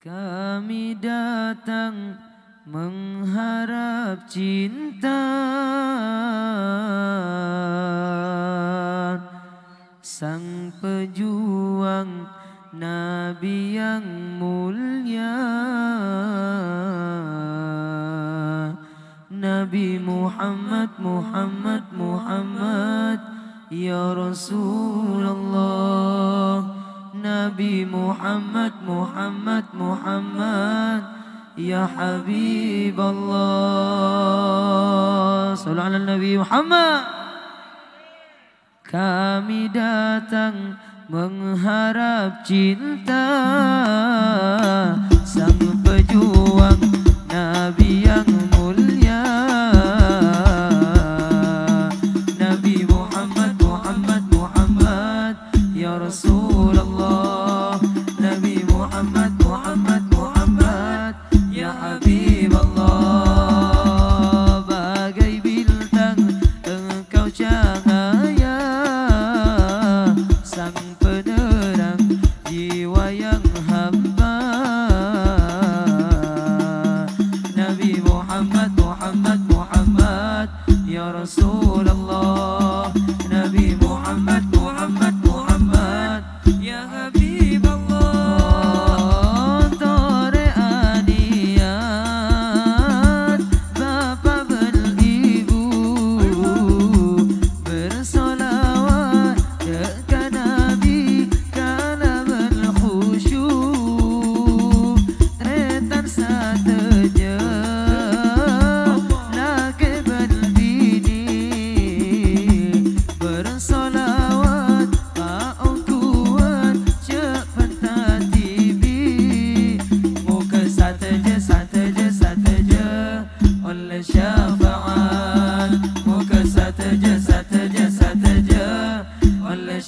Kami datang mengharap cinta, sang pejuang Nabi yang mulia, Nabi Muhammad, Muhammad, Muhammad, ya Rasulullah. Nabi Muhammad, Muhammad, Muhammad, ya Habiballah. Sallu ala Nabi Muhammad. Kami datang mengharap cinta, sang pejuang Nabi yang mulia, Nabi Muhammad, Muhammad, Muhammad, ya Rasulullah. Nabi Muhammad, Muhammad, Muhammad, ya Habiballah. Bagai bintang engkau cahaya, sang penerang jiwa yang hamba, Nabi Muhammad, Muhammad, Muhammad, ya Rasulullah. Nabi Muhammad, Muhammad, Muhammad, ya Habiballah. Tore aniat bapa beribu bersolawat dekat Nabi kala berkhusyuk, tretan sateja laki berbini bersolawat kau kuat cepat tibi, muka sateja sateja sateja oleh syafaat, muka sateja sateja sateja oleh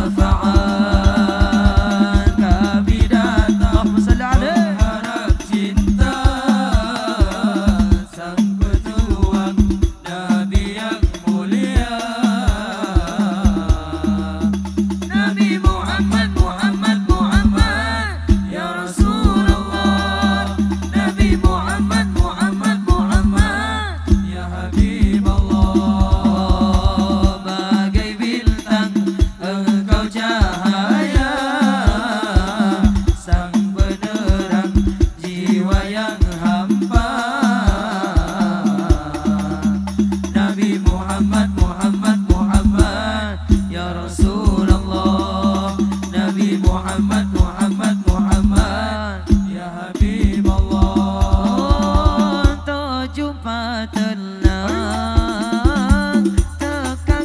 syafaat. Kami datang mengharap cinta, sang pejuang Nabi yang mulia, Nabi Muhammad, Muhammad, Muhammad, ya Rasulullah. Nabi Muhammad, Muhammad, Muhammad, ya Habiballah. Bagai bintang engkau cahaya, sang penerang jiwa yang hampa, Nabi Muhammad, Muhammad, Muhammad, ya Rasulullah. Nabi Muhammad, Muhammad, Muhammad, ya Habiballah. Tak jumpa tenang, teka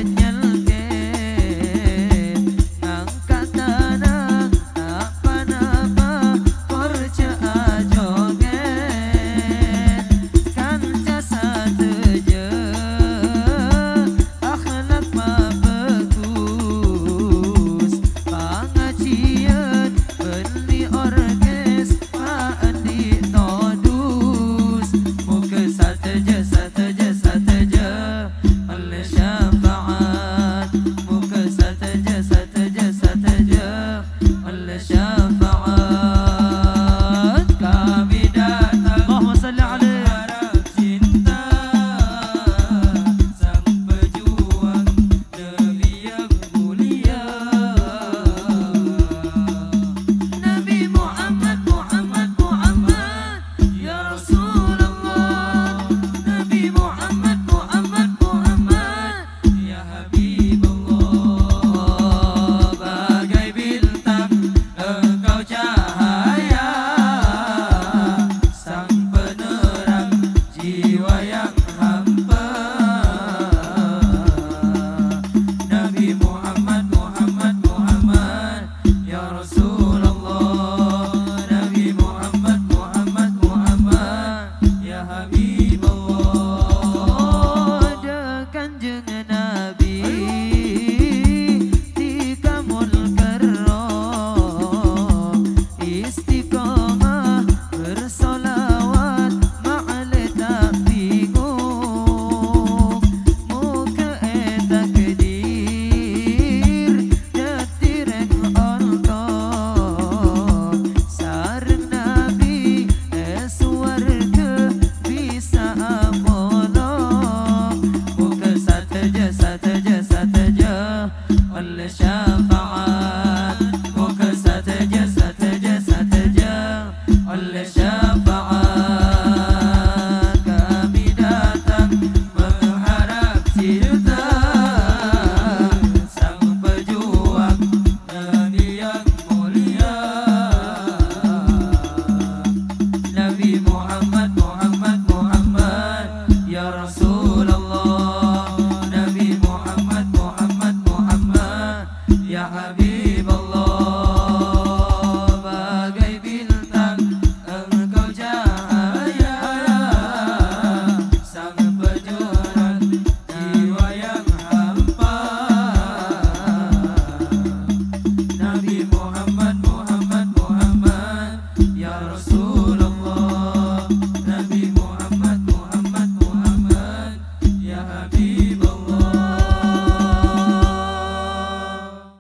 kenyel-ket, angkat tanang, apa-apa percaya joget, kanca sateja akhlak bagus, pengajian beli organ